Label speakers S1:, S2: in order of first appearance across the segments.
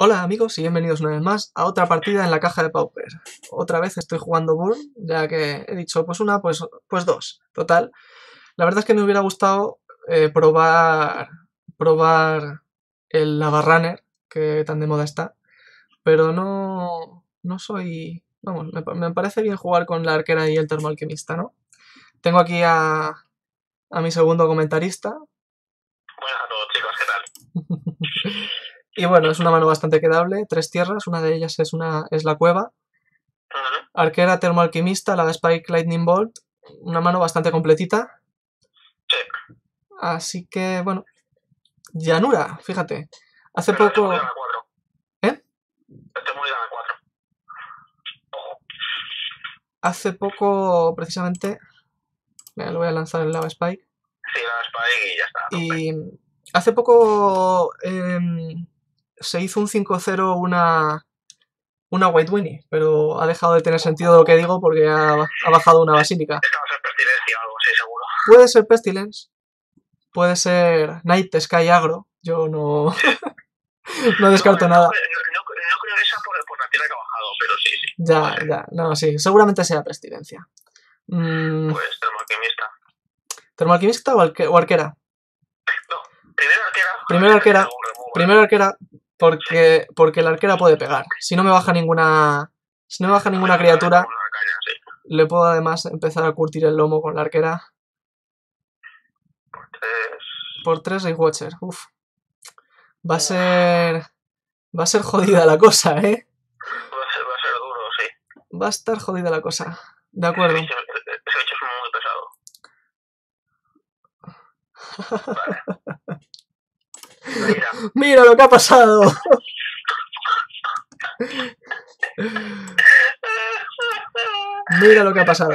S1: Hola amigos y bienvenidos una vez más a otra partida en la caja de Pauper. Otra vez estoy jugando Burn, ya que he dicho pues una, pues dos. Total, la verdad es que me hubiera gustado probar el Lava Runner, que tan de moda está, pero no soy... Vamos, me parece bien jugar con la arquera y el termoalquimista, ¿no? Tengo aquí a mi segundo comentarista.
S2: Buenas a todos, chicos, ¿qué tal?
S1: Y bueno, es una mano bastante quedable, 3 tierras, una de ellas es la cueva. Arquera, termoalquimista, la Spike, Lightning Bolt, una mano bastante completita.
S2: Sí.
S1: Así que, bueno, llanura, fíjate. Hace
S2: Pero
S1: poco...
S2: Este
S1: ¿Eh?
S2: Este muy gana 4.
S1: Hace poco, precisamente... Mira, lo voy a lanzar el Lava Spike.
S2: Sí, la Spike y ya está.
S1: Y hace poco se hizo un 5-0 una White Winnie, pero ha dejado de tener sentido lo que digo porque ha bajado una basílica.
S2: Esta va a ser Pestilencia o algo así, seguro.
S1: Puede ser Pestilence, puede ser Night Sky Agro, yo no, no descarto nada.
S2: No creo esa por la tierra que ha bajado, pero sí.
S1: Ya, no, sí, seguramente sea Pestilencia.
S2: Pues termoalquimista.
S1: ¿Termoalquimista o arquera?
S2: No, primero arquera.
S1: Primero arquera porque la arquera puede pegar. Si no me baja ninguna criatura, le puedo además empezar a curtir el lomo con la arquera. Por 3 Ray Watcher. Uf. Va a ser jodida la cosa, ¿eh?
S2: Va a ser duro, sí.
S1: Va a estar jodida la cosa. De acuerdo.
S2: Ese bicho es muy pesado. Vale.
S1: Mira lo que ha pasado. Mira lo que ha pasado.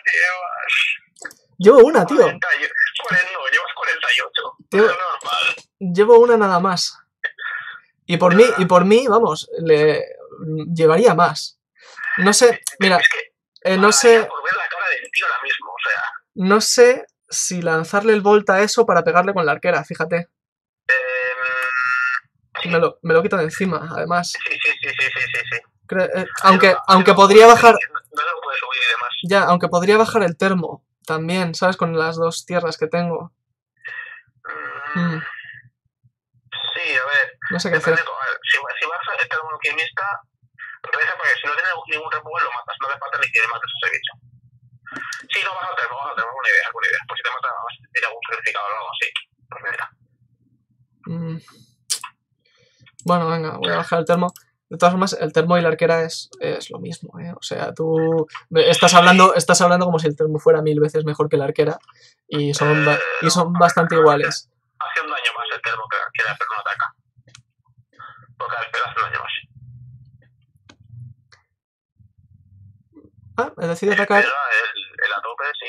S1: Llevo una, tío.
S2: 40, no, llevas 48.
S1: Llevo una nada más. Y por mí, vamos, le llevaría más. No sé, mira, no sé.
S2: Por ver la cara del tío ahora mismo, o sea.
S1: No sé si lanzarle el Volt a eso para pegarle con la arquera, fíjate.
S2: Sí.
S1: Me lo quita de encima, además.
S2: Sí.
S1: Aunque podría bajar.
S2: No lo puede subir y demás.
S1: Ya, aunque podría bajar el termo también, ¿sabes? Con las 2 tierras que tengo.
S2: Sí, a ver.
S1: No sé qué hacer.
S2: Si vas a estar un alquimista, reza para que si no tienes ningún removal lo matas. No hace falta ni que mates a ese bicho. Sí, no vas al termo, alguna idea. Pues si te mata, vas a tirar algún sacrificado o algo así. Pues mira.
S1: Bueno, venga, voy a bajar el termo. De todas formas, el termo y la arquera es lo mismo, ¿eh? O sea, tú estás hablando como si el termo fuera 1000 veces mejor que la arquera y son bastante iguales.
S2: Hace un daño más el termo que la arquera, pero no ataca. Porque la arquera hace un daño más.
S1: He decidido atacar.
S2: El a tope, sí.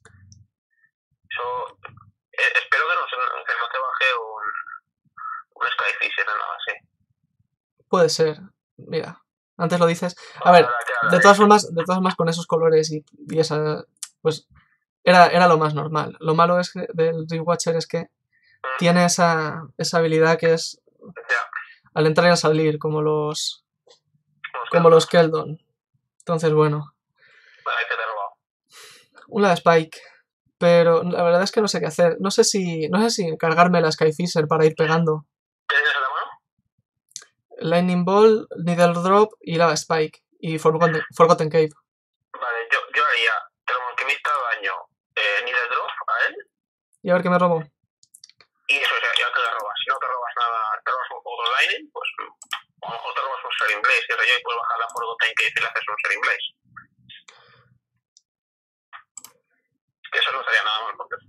S2: Espero que no te baje un Skyfisher o nada así.
S1: Puede ser, mira, antes lo dices. A ver, de todas formas con esos colores y esa, pues era lo más normal. Lo malo es que del Rewatcher es que tiene esa habilidad que es al entrar y al salir, como los Keldon. Entonces, bueno.
S2: Vale, que te he robado.
S1: Una Spike. Pero la verdad es que no sé qué hacer. No sé si cargarme la Skyfisher para ir pegando.
S2: ¿Qué tienes en la mano?
S1: Lightning Ball, Needle Drop y Lava Spike. Y Forgotten Cave.
S2: Vale, yo haría termoalquimista daño Needle Drop a él.
S1: Y a ver qué me robo.
S2: Y eso, ya que le robas. Si no te robas nada, te robas otro Lightning, pues a lo mejor te robas un Searing Blaze. Y ahí puedes bajar la Forgotten Cave y le haces un Searing Blaze. Que eso no estaría nada mal, porque...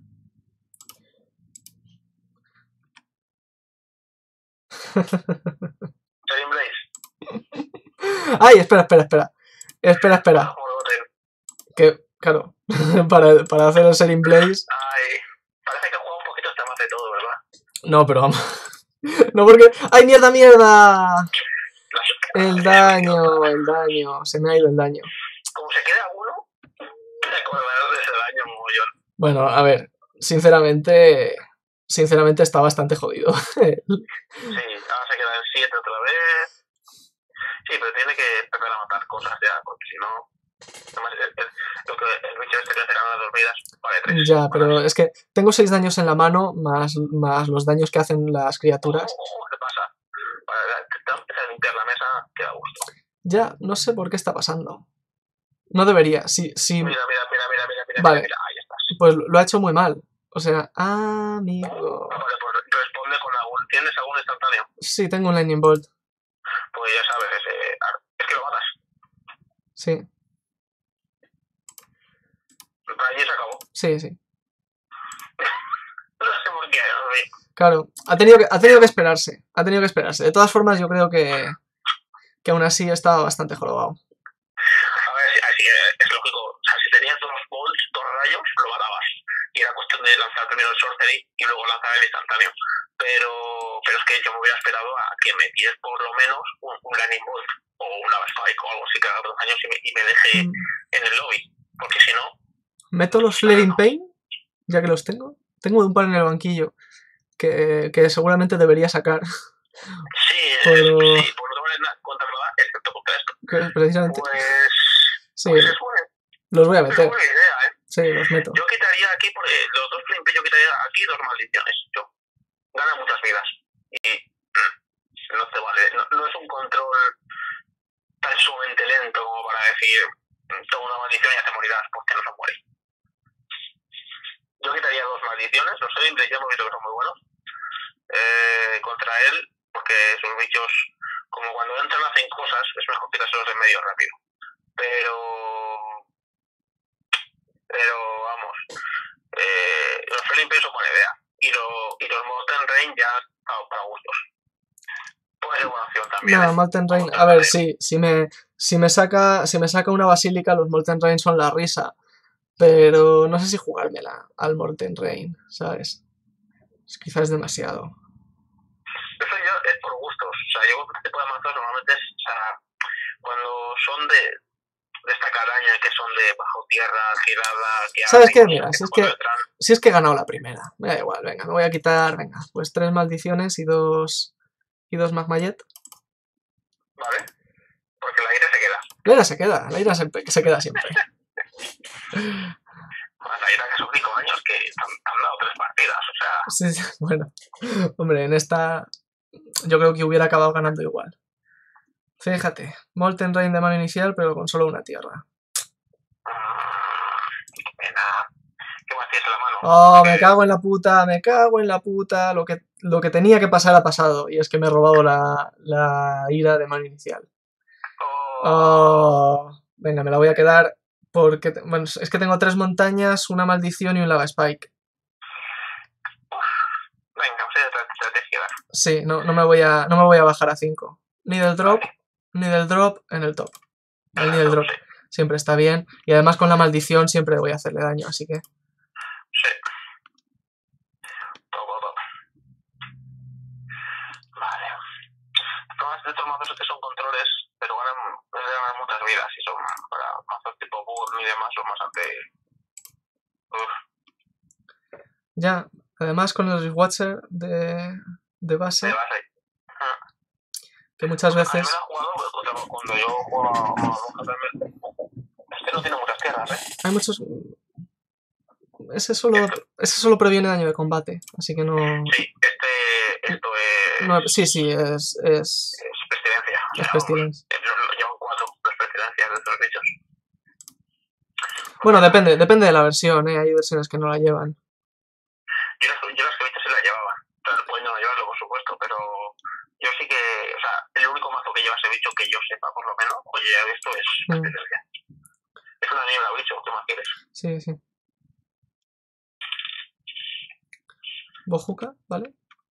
S2: Searing Blaze.
S1: Ay, espera. Que, claro, para hacer el Searing Blaze.
S2: Ay, parece que juega un poquito hasta más de todo, ¿verdad?
S1: No, pero vamos. No, porque. ¡Ay, mierda! El daño. Se me ha ido el daño.
S2: Como se queda uno, te acordarás de ese daño, mogollón.
S1: Bueno, a ver, sinceramente está bastante jodido.
S2: Sí, ahora se queda en en 7 otra vez. Sí, pero tiene que empezar a matar cosas ya, porque si no... Además, lo que el bicho este que hace las dormidas vale 3.
S1: Ya, pero es que tengo 6 daños en la mano, más los daños que hacen las criaturas.
S2: ¿Qué pasa? Te empieza a limpiar la mesa, que da gusto.
S1: Ya, no sé por qué está pasando. No debería, sí.
S2: Mira,
S1: Vale,
S2: ahí estás.
S1: pues lo ha hecho muy mal. O sea, amigo.
S2: Vale, pues responde con algún... ¿Tienes algún instantáneo?
S1: Sí, tengo un Lightning Bolt.
S2: Pues ya sabes, es que lo matas.
S1: Sí,
S2: Allí se acabó.
S1: sí.
S2: No sé por qué, no sé.
S1: Claro, ha tenido que esperarse. Ha tenido que esperarse. De todas formas, yo creo que aún así estaba bastante jorobado.
S2: A ver, así es lógico. O sea, si tenías 2 bolts, 2 rayos, lo matabas. Y era cuestión de lanzar primero el sorcery y luego lanzar el instantáneo. Pero es que yo me hubiera esperado a que me tires por lo menos un Lightning Bolt o un Lava Spike o algo así que haga 2 años y me deje en el lobby. Porque si no...
S1: ¿Meto los Flaring Pain? Ya que los tengo. Tengo un par en el banquillo que seguramente debería sacar.
S2: Sí,
S1: pero...
S2: sí, por no tener nada contra nada, excepto contra esto.
S1: Precisamente.
S2: Pues...
S1: Sí,
S2: pues es buena,
S1: los voy a meter.
S2: es buena idea, ¿eh?
S1: Sí, los meto.
S2: Yo quitaría aquí, los 2 flimpes, yo quitaría aquí 2 maldiciones. Gana muchas vidas. Y no te vale. No es un control tan sumamente lento como para decir toma una maldición y ya te morirás porque no se muere. Yo quitaría 2 maldiciones. Los Flimpes ya hemos visto que son muy buenos. Contra él, porque sus bichos, como cuando entran hacen cosas, es mejor quitárselos de medio rápido. Pero vamos, los Felipe son buena idea. Y los Molten Rain ya para gustos. Puede ser buena opción también.
S1: No, Molten Rain, a ver, sí, si me saca una basílica, los Molten Rain son la risa. Pero no sé si jugármela al Molten Rain, ¿sabes? Quizás es demasiado.
S2: Eso ya es por gustos. O sea, yo este tipo de mazos normalmente es, o sea, cuando son de esta caraña que son de bajo tierra, girada, que
S1: ¿sabes qué? Mira, si es que he ganado la primera. Me da igual, venga, me voy a quitar, venga, pues 3 maldiciones y 2 Magmayet.
S2: Vale, porque la ira se queda.
S1: La ira se queda siempre.
S2: La ira que son 5 años que han dado 3 partidas, o sea...
S1: Sí, bueno, hombre, en esta yo creo que hubiera acabado ganando igual. Fíjate, Molten Rain de mano inicial, pero con solo una tierra.
S2: Qué pena. ¿Qué más tienes en la mano?
S1: Oh, me cago en la puta. Lo que tenía que pasar ha pasado. Y es que me he robado la ira de mano inicial. Oh, venga, me la voy a quedar porque... Bueno, es que tengo 3 montañas, una maldición y un lava spike.
S2: Venga, pues te quedas.
S1: Sí, no me voy a bajar a 5. Ni del drop en el top. El ni del drop siempre está bien. Y además con la maldición siempre voy a hacerle daño, así que...
S2: Sí. Todo. Vale. Todas estos mazos que son controles, pero ganan muchas vidas y son para mazos tipo Burn y demás, son bastante...
S1: Ya, además con el Watcher de base. Que muchas veces...
S2: A mí me la he jugado cuando yo juego a este no tiene muchas tierras, ¿eh?
S1: Hay muchos... Ese solo previene daño de combate, así que no...
S2: Sí, esto es...
S1: No, sí, es
S2: pestilencia.
S1: Es pestilencia.
S2: Llevan 4 pestilencias de estos bichos.
S1: Bueno, depende de la versión, ¿eh? Hay versiones que no la llevan.
S2: Yo las que he visto sí la llevaban. Entonces pueden no llevarlo, por supuesto, pero yo sí que... O sea, el único mazo que lleva ese bicho que yo sepa, por lo menos, oye, esto es pestilencia. Es una niebla, bicho, ¿qué más quieres?
S1: Sí. Bojuka, ¿vale?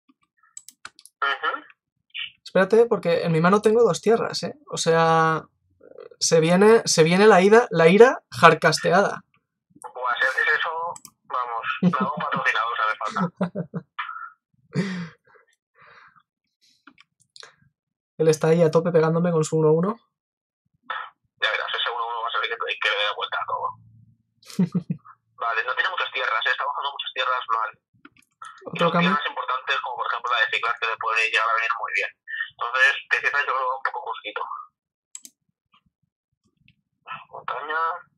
S1: Espérate, porque en mi mano tengo 2 tierras, ¿eh? O sea, se viene la ira hardcasteada.
S2: Pues si haces eso, vamos, me hago patrocinador, hace falta.
S1: Él está ahí a tope pegándome con su 1-1.
S2: Ya verás, ese 1-1 va a ser que le dé la vuelta a todo. Vale, no tiene muchas tierras, está bajando muchas tierras mal.
S1: Otro cambio.
S2: Tierras importantes como por ejemplo la de Ciclas que le pueden llegar a venir muy bien. Entonces, de tierra yo creo que va un poco justito. Montaña.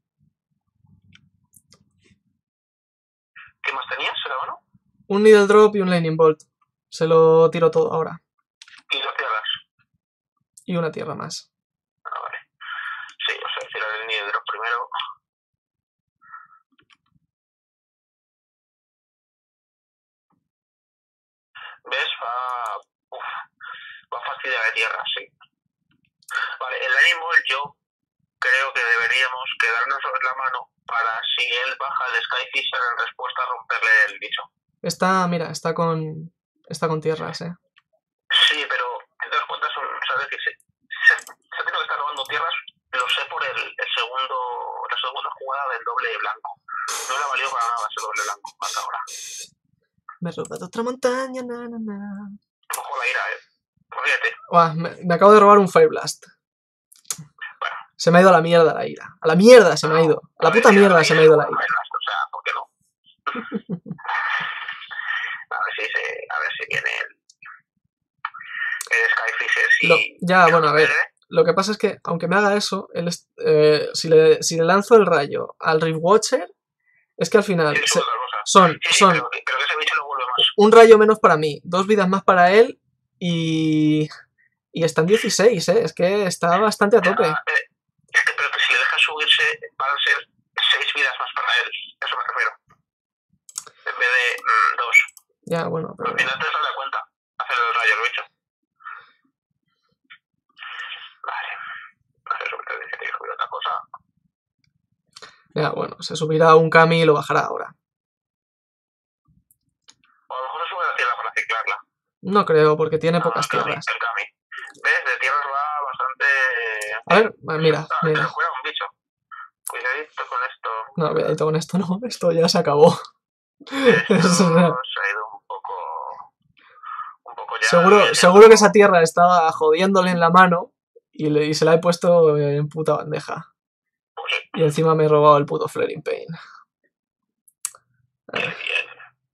S2: ¿Qué más tenías, hermano?
S1: Un Needle Drop y un Lightning Bolt. Se lo tiro todo ahora.
S2: Y dos tierras.
S1: Y una tierra más.
S2: Ah, vale. Sí, o sea, tirar el Needle Drop primero. ¿Ves? Va a fastidiar de tierra, sí. Vale, el Lightning Bolt yo creo que deberíamos quedarnos la mano para si él baja el Skyfisher en respuesta a romperle el bicho.
S1: Mira, está con tierras,
S2: Sí, pero si te das cuenta, sabes que se ha tenido que estar robando tierras, lo sé por la segunda jugada del doble blanco. No le ha valido para nada ese doble blanco hasta ahora.
S1: Me he robado otra montaña, na.
S2: Ojo la ira, Fíjate.
S1: Me acabo de robar un Fire Blast.
S2: Bueno.
S1: Se me ha ido a la mierda la ira. A la mierda se me ha ido. A la puta mierda se me ha ido la ira.
S2: O sea, ¿por qué no? a ver si viene el Skyfisher.
S1: Bueno, a ver. Lo que pasa es que, aunque me haga eso, si le lanzo el rayo al Rift Watcher, es que al final son
S2: pero que ese bicho lo vuelve más.
S1: Un rayo menos para mí, 2 vidas más para él y están 16, es que está bastante a tope.
S2: Pero que si le dejas subirse van a ser 6 vidas más para él, eso me refiero. En vez de 2.
S1: Ya, bueno, pero...
S2: Al final te sale a cuenta hacer el rayo al bicho. Vale. No sé, sobre todo que te subir otra cosa.
S1: Ya, bueno, se subirá un Kami y lo bajará ahora.
S2: O a lo mejor se sube la tierra para ciclarla.
S1: No creo, porque tiene pocas tierras.
S2: El Kami. ¿Ves? De tierras va bastante...
S1: A ver, mira.
S2: Cuidado, un bicho. Cuidadito con esto.
S1: No, cuidadito con esto no, esto ya se acabó.
S2: Esto se ha ido un poco ya...
S1: Seguro que esa tierra estaba jodiéndole en la mano y se la he puesto en puta bandeja.
S2: Pues sí.
S1: Y encima me he robado el puto Flaring Pain.
S2: Qué bien.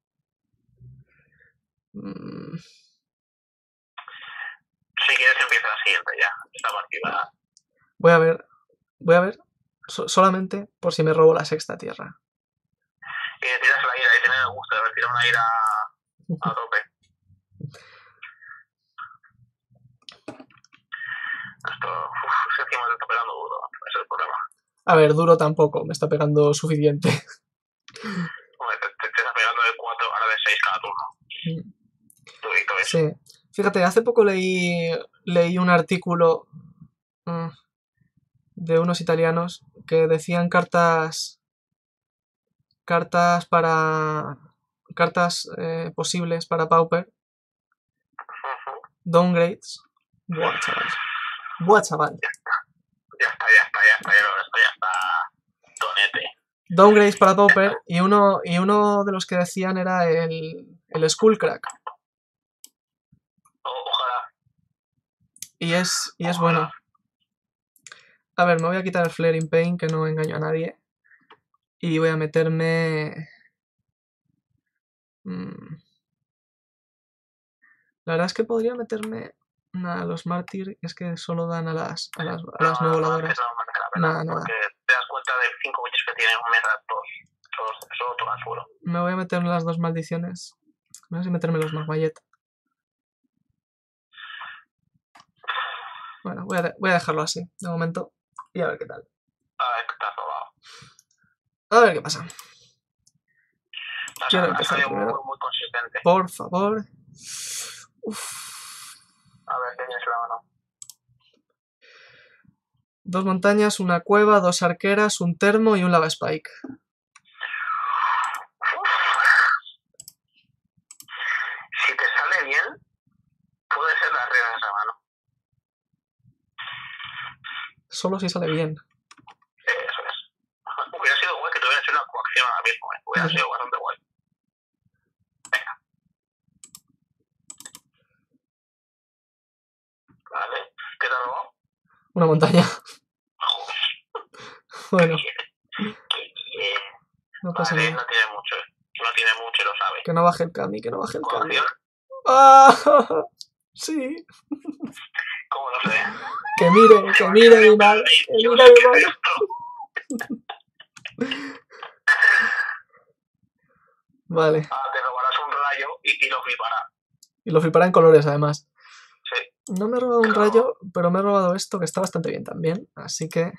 S2: Si quieres empieza la siguiente ya, esta partida.
S1: Voy a ver, solamente por si me robo la sexta tierra.
S2: Y tiras la ira y tienes el gusto de haber tirado una ira a tope. Es que encima te está pegando duro, ese es el problema.
S1: A ver, duro tampoco, me está pegando suficiente.
S2: Hombre, te está pegando de 4, ahora de 6 cada turno. Durito eso.
S1: Sí. Fíjate, hace poco leí un artículo de unos italianos que decían cartas posibles para Pauper. Downgrades. Buah, chaval.
S2: Ya está. Tonete.
S1: Downgrades para Pauper y uno de los que decían era el Skullcrack.
S2: Ojalá.
S1: Y es bueno. A ver, me voy a quitar el Flaring Pain, que no engaño a nadie. Y voy a meterme... La verdad es que podría meterme a los Mártir, es que solo dan a las no voladoras. Nada.
S2: Porque te das cuenta de 5 bichos que tienen un meta, solo tocan suelo.
S1: Me voy a meter las 2 maldiciones. No sé si meterme los Magmayet. Bueno, voy a dejarlo así, de momento. Y a ver qué tal.
S2: A ver qué te has robado.
S1: A ver qué pasa. Quiero empezar primero.
S2: Muy consistente.
S1: Por favor.
S2: A ver, tienes la mano.
S1: 2 montañas, una cueva, 2 arqueras, un termo y un lava spike.
S2: Si te sale bien, puede ser la regla de esa mano.
S1: Solo si sale bien.
S2: Eso es. Hubiera sido guay que te hubiera hecho una coacción ahora mismo, Hubiera sido bastante guay. Venga. Vale. ¿Qué te ha robado?
S1: Una montaña. Bueno. No pasa nada.
S2: No tiene mucho, lo sabe.
S1: Que no baje el Kami, que no baje el Kami.
S2: ¿Coacción?
S1: ¡Ah! Sí.
S2: ¿Cómo no sé?
S1: Que mire mi madre. Que mire mi madre. Vale.
S2: Ah, te robarás un rayo y lo flipará.
S1: Y lo flipará en colores, además.
S2: Sí.
S1: No me he robado un rayo, pero me he robado esto, que está bastante bien también. Así que...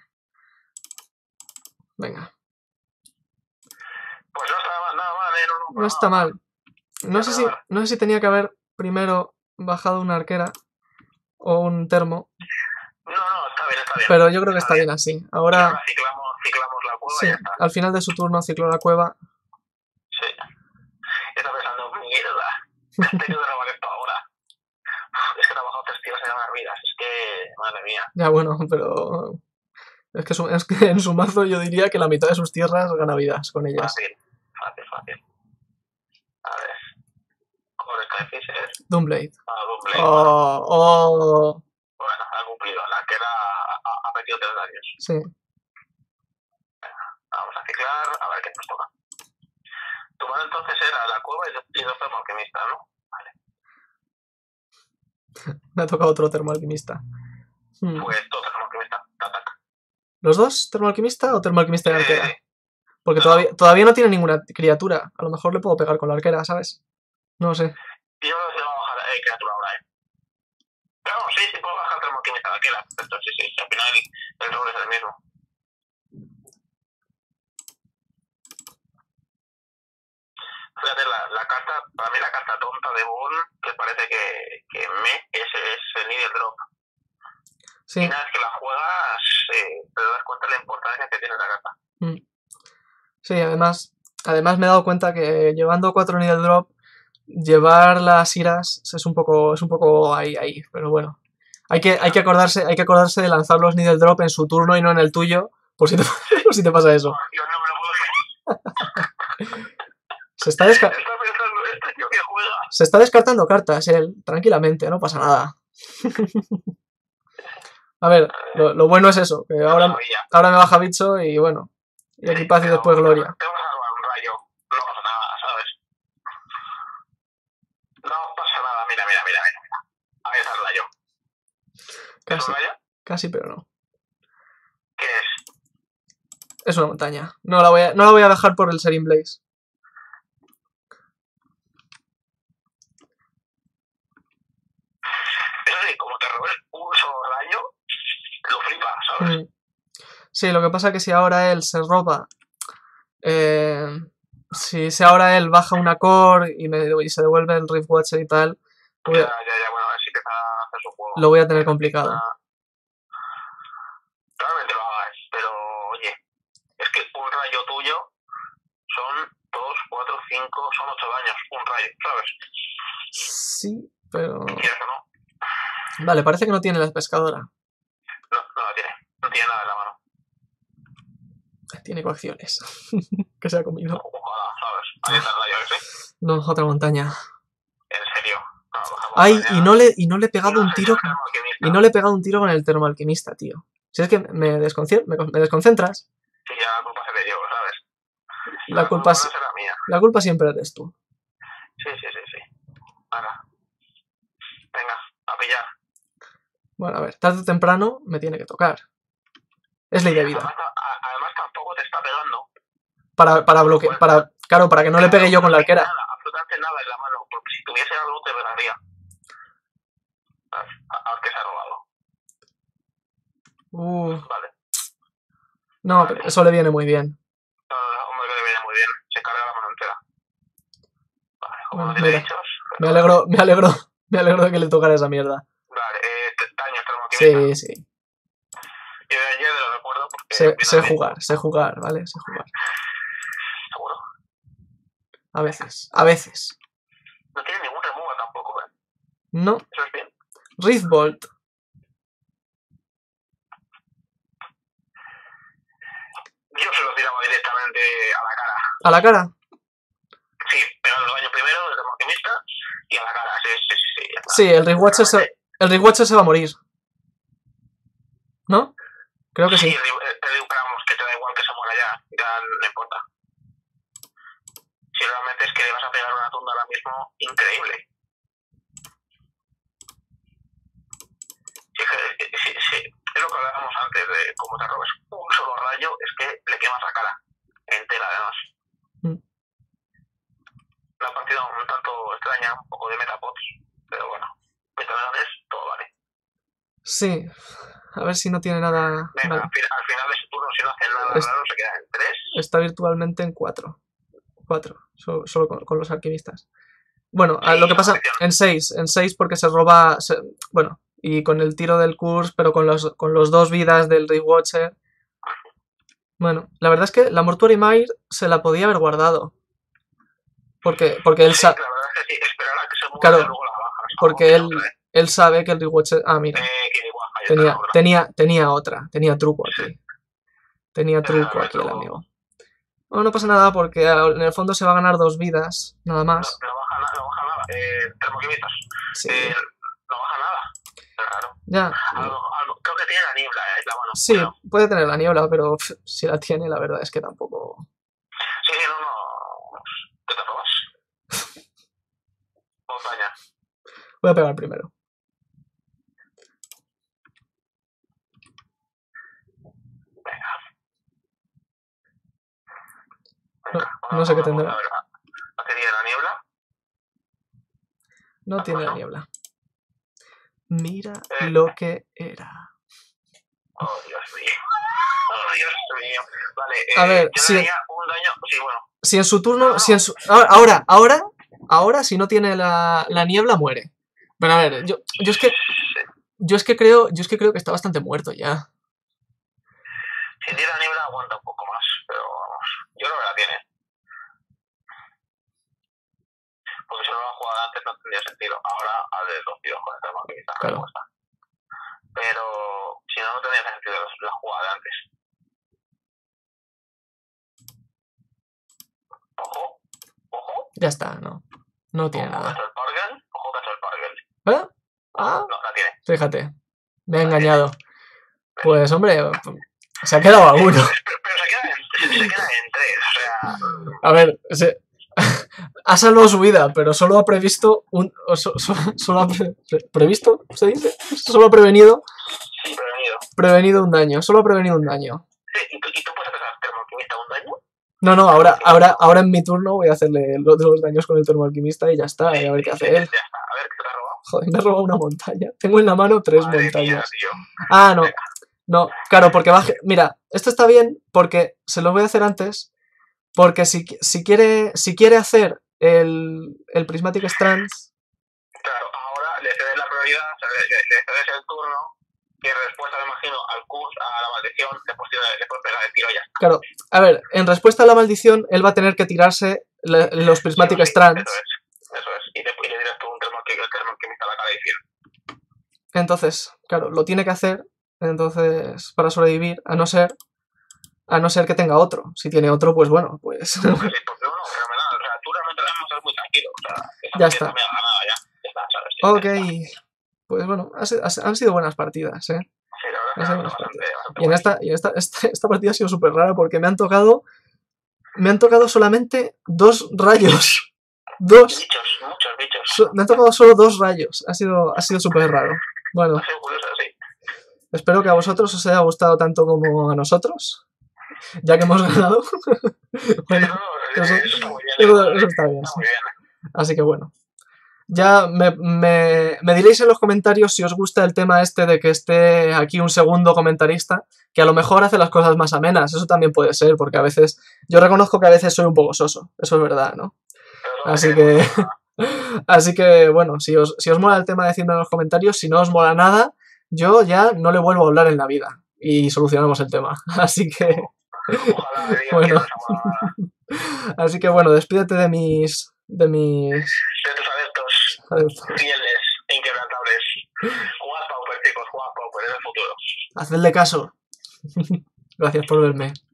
S1: Venga.
S2: Pues no está nada mal, no.
S1: No está mal. No sé si tenía que haber primero bajado una arquera o un termo.
S2: No, está bien.
S1: Pero yo creo que está bien así.
S2: Y ahora
S1: Ahora,
S2: ciclamos la cueva
S1: sí,
S2: y ya está.
S1: al final de su turno cicló la cueva.
S2: Sí. Está pensando, mierda, he tenido que robar esto ahora. Es que he trabajado 3 días en ganar vidas. Es que, madre mía.
S1: Ya bueno, pero... Es que en su mazo yo diría que la mitad de sus tierras gana vidas con ellas.
S2: Fácil. A ver. Core Skyfisher.
S1: Doomblade.
S2: Doomblade.
S1: Oh.
S2: Bueno, ha cumplido. La que ha metido 3 daños.
S1: Sí.
S2: Vamos a ciclar, a ver qué nos toca. Tu mano entonces era la cueva y dos termoalquimistas, ¿no? Vale.
S1: Me ha tocado otro termoalquimista.
S2: Pues todo termoalquimista, te ataca.
S1: ¿Los dos? ¿Termoalquimista o termoalquimista y arquera?
S2: Sí.
S1: Porque todavía no tiene ninguna criatura. A lo mejor le puedo pegar con la arquera, ¿sabes? No lo sé.
S2: Yo no sé, voy a bajar criatura ahora, Pero no, sí, puedo bajar termoalquimista de arquera. Perfecto, sí. Al final el rol es el mismo. Fíjate, la carta, para mí la carta tonta de Boon, que parece que es el Needle Drop.
S1: Sí.
S2: Y una vez que la juegas, te das cuenta de la importancia que tiene la carta.
S1: Sí, además me he dado cuenta que llevando 4 Needle Drop, llevar las iras es un poco ahí, pero bueno. Hay que acordarse de lanzar los Needle Drop en su turno y no en el tuyo, por si te pasa eso.
S2: Yo no me lo puedo creer.
S1: Se está descartando cartas él, tranquilamente, no pasa nada. A ver, lo bueno es eso, que ahora me baja bicho y bueno, y aquí paz y después gloria.
S2: Te vas a robar un rayo, no pasa nada, ¿sabes? No pasa nada, mira. Ahí está el rayo. ¿Es un rayo?
S1: Casi, pero no.
S2: ¿Qué es?
S1: Es una montaña. No la voy a dejar por el Serin Blaze.
S2: Eso sí, como te robé un solo rayo, lo flipas, ¿sabes?
S1: Sí, lo que pasa es que si ahora él se roba... si ahora él baja una core y se devuelve el Rift Watcher y tal...
S2: Bueno, a ver si empieza a hacer su juego.
S1: Lo voy a tener complicado.
S2: Probablemente lo hagas, pero oye, es que un rayo tuyo son 2, 4, 5, son 8 daños, un rayo, ¿sabes?
S1: Sí, pero...
S2: ¿Quieres o no?
S1: Vale, parece que no tiene la pescadora.
S2: No la tiene. No tiene nada en la mano.
S1: Tiene coacciones. Que se ha comido.
S2: Ojalá, ¿sabes? Ahí está el rayo, ¿sí?
S1: No, otra montaña.
S2: En serio.
S1: Ay, y no le he pegado un tiro. Y no le he pegado un tiro con el termoalquimista, tío. Si es que me desconcentras.
S2: Sí, ya la culpa se te llevo, ¿sabes?
S1: La culpa
S2: será mía.
S1: La culpa siempre eres tú.
S2: Sí. Ahora. Venga, a pillar.
S1: Bueno, a ver, tarde o temprano me tiene que tocar. Es ley de vida.
S2: Además tampoco te está pegando.
S1: Para bloquear, para que no le pegue yo con la arquera.
S2: Absolutamente nada en la mano, porque si tuviese algo te pegaría. Aunque se ha robado. Vale.
S1: No, pero eso le viene muy bien.
S2: No, hombre, que le viene muy bien. Se carga la mano entera. Vale, como no
S1: tiene
S2: bichos.
S1: Me alegro de que le tocara esa mierda.
S2: Vale, daños termoquímicos.
S1: Sí.
S2: Yo lo recuerdo porque...
S1: Sé jugar, ¿vale? Sé jugar.
S2: ¿Seguro?
S1: A veces.
S2: No tiene ningún removal tampoco, ¿eh?
S1: No.
S2: Eso es bien.
S1: Riftbolt.
S2: Yo se lo tiraba directamente a la cara.
S1: ¿A la cara?
S2: Sí, pegando el daño primero del termoquimista y a la cara. Sí.
S1: Sí, el Riftwatcher se va a morir. ¿No? Creo que sí.
S2: Sí, vamos, que te da igual que se muera ya no importa. Si realmente es que le vas a pegar una tunda ahora mismo increíble. como te robes un solo rayo, es que le quemas la cara entera, además. Una partida un tanto extraña, un poco de metapods, pero bueno, mientras ganes, todo vale.
S1: Sí, a ver si no tiene nada...
S2: Venga,
S1: Vale.
S2: al final de ese turno, si no hace nada raro, se queda en 3.
S1: Está virtualmente en 4. 4, solo con los alquimistas. Bueno,
S2: Sí,
S1: lo que pasa,
S2: maldición.
S1: en 6 porque se roba... bueno, y con el tiro del curse, pero con los 2 vidas del Rewatcher. Bueno, la verdad es que la Mortuary Mire se la podía haber guardado. Porque él
S2: Sí,
S1: sabe...
S2: la verdad es que sí, esperar a que se mueva y
S1: Claro,
S2: luego la bajas.
S1: porque él sabe que el Rewatcher... Ah, mira,
S2: Que igual, ahí está la otra.
S1: tenía truco aquí. Tenía truco aquí el amigo. Bueno, no pasa nada porque en el fondo se va a ganar 2 vidas, nada más.
S2: No baja nada. Termoquimitas.
S1: Sí.
S2: No baja nada. Es raro.
S1: Ya.
S2: Creo que tiene la niebla, la mano.
S1: Sí,
S2: Creo.
S1: puede tener la niebla, pero si la tiene, la verdad es que tampoco...
S2: Sí, no. ¿Qué te robas? Montaña.
S1: Voy a pegar primero. No sé qué tendrá.
S2: ¿No tiene la niebla?
S1: No tiene la niebla. Mira lo que era.
S2: Oh, Dios mío. Oh, Dios mío. Vale,
S1: a ver,
S2: yo
S1: si,
S2: daría un daño... Sí, bueno.
S1: Si en su turno...
S2: No.
S1: Si en su, ahora, si no tiene la niebla, muere. Pero a ver, yo es que creo que está bastante muerto ya.
S2: Si tiene la niebla aguanta un poco más, pero vamos, yo creo que la tiene. Porque si no la jugada antes no tendría sentido. Ahora ha desdocido con el tema que está respuesta. Pero si no, no tendría sentido la jugada de antes. Ojo.
S1: Ya está, no tiene nada.
S2: Ojo, cacho el Pargel.
S1: ¿Eh? Ah,
S2: no, la tiene.
S1: Fíjate, me ha engañado. Pues hombre, se ha quedado a 1.
S2: Pero se queda en 3, o sea...
S1: A ver, ha salvado su vida, pero solo ha previsto solo ha previsto, ¿se dice? Solo ha prevenido un daño, solo ha prevenido un daño.
S2: Sí, ¿y tú puedes empezar termoalquimista un daño?
S1: No, ahora en mi turno voy a hacerle los daños con el termoalquimista y ya está, y a ver qué hace él.
S2: Ya está, a ver qué te ha robado.
S1: Joder, me ha robado una montaña. Tengo en la mano 3 montañas.
S2: Mía,
S1: no, claro, porque baje. Mira, esto está bien porque se lo voy a hacer antes. Porque si quiere hacer el Prismatic Strands.
S2: Claro, ahora le cedes la prioridad, le cedes el turno, y en respuesta, me imagino, al curse, a la maldición, le puedes pegar el tiro ya.
S1: Claro, a ver, en respuesta a la maldición, él va a tener que tirarse los Prismatic Strands.
S2: Eso es. Y le tiras tú un termoalquimista a la cara y fin.
S1: Entonces, claro, lo tiene que hacer. Entonces, para sobrevivir, a no ser que tenga otro. Si tiene otro, pues bueno, pues...
S2: Sí, pues no, fenomenal. O sea, tú realmente debemos ser muy tranquilo. O sea,
S1: ya está.
S2: Ya está, ¿sabes?
S1: Ok. Pues bueno, han sido buenas partidas, ¿eh?
S2: Sí, la verdad es que
S1: y esta partida ha sido súper rara porque me han tocado solamente 2 rayos. 2.
S2: Muchos bichos.
S1: Me han tocado solo 2 rayos. Ha sido súper raro. Bueno.
S2: Ha sido curioso, sí.
S1: Espero que a vosotros os haya gustado tanto como a nosotros. Ya que hemos ganado. Bueno, eso está bien. Sí. Así que bueno. Ya me diréis en los comentarios si os gusta el tema este de que esté aquí un segundo comentarista, que a lo mejor hace las cosas más amenas. Eso también puede ser, porque a veces... Yo reconozco que a veces soy un poco soso. Eso es verdad, ¿no? Así que bueno, si os mola el tema, decidme en los comentarios. Si no os mola nada, yo ya no le vuelvo a hablar en la vida. Y solucionamos el tema. Así que... bueno. Así que bueno, despídete de tus
S2: adeptos fieles e inquebrantables. Jugad Pauper, chicos, jugad Pauper, es el futuro.
S1: Hacedle caso. Gracias por verme.